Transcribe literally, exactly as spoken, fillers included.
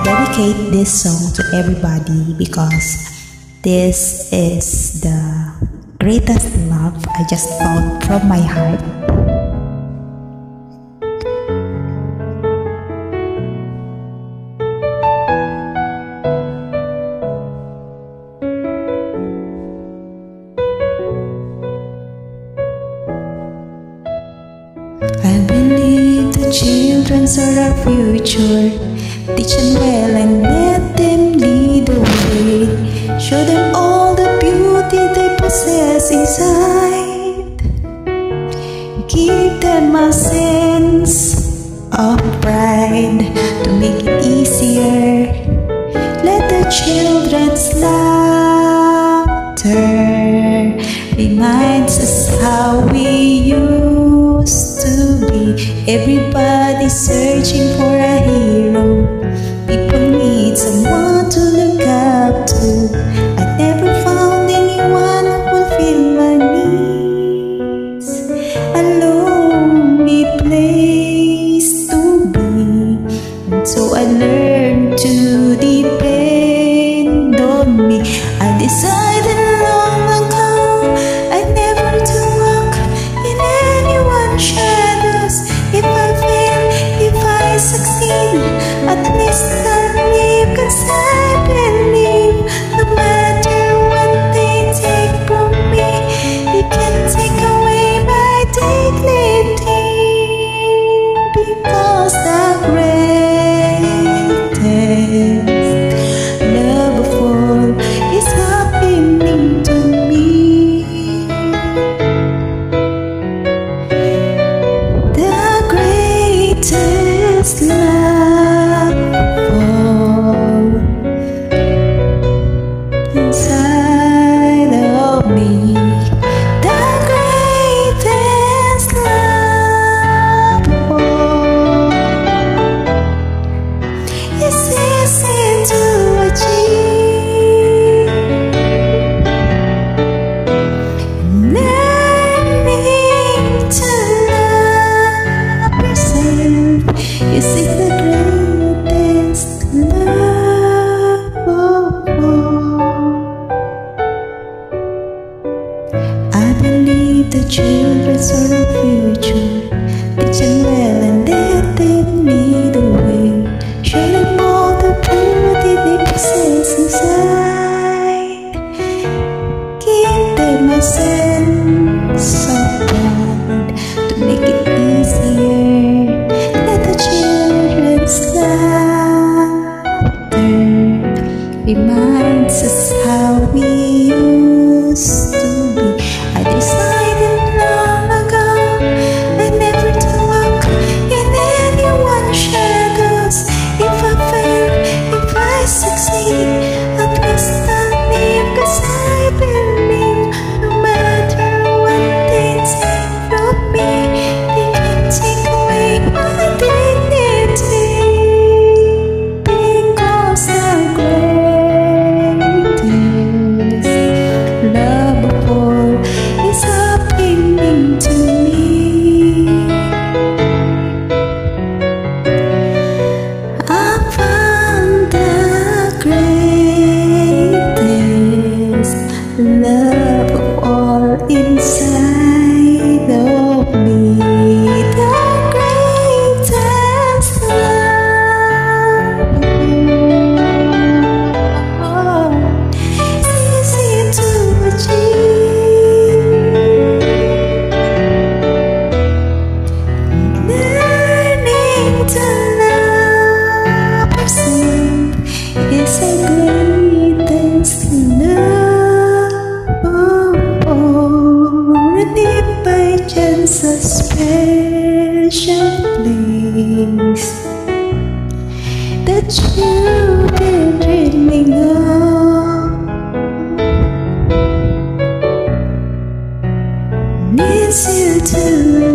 dedicate this song to everybody because this is the greatest love I just felt from my heart. I believe the children's are our future. Teach them well and let them lead the way. Show them all the beauty they possess inside. Give them a sense of pride to make it easier. Let the children's laughter reminds us how we used to be. Everybody searching for a hero. People need someone to look up to. I never found anyone who fulfill my needs. A lonely place to be, and so I learned to depend on me. I decided long ago I never to walk in anyone's shadows. If I fail, if I succeed, at least I'll live, 'cause I believe no matter what they take from me, they can't take away my dignity, because the greatest love of all is happening to me. The greatest love of all inside of me. The greatest love of all is easy to achieve. Learning to love yourself is the greatest love of all. I believe the children's are the future. Teach them well and let them lead the way. Show them all the beauty they possess inside. Give them a sense of pride to make it easier. Let the children's laughter reminds us how we used to be. I decided long ago I never to walk in anyone's shadows. If I fail, if I succeed, at least I'll live, 'cause I believe no matter what they take from me, they can't take away my dignity, because the greatest love of all is happening to me. I found the greatest love of all inside of me. The greatest love of all is easy to achieve. Learning to love yourself is the greatest love of all. And if by chance a special place that you've been dreaming of needs you to